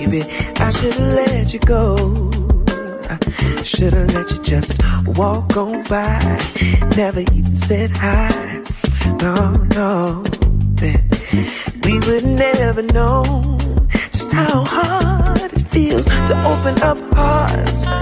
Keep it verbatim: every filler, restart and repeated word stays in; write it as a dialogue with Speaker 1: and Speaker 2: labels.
Speaker 1: Baby, I should've let you go. I should've let you just walk on by. Never even said hi. No, no, then we would never know just how hard it feels to open up hearts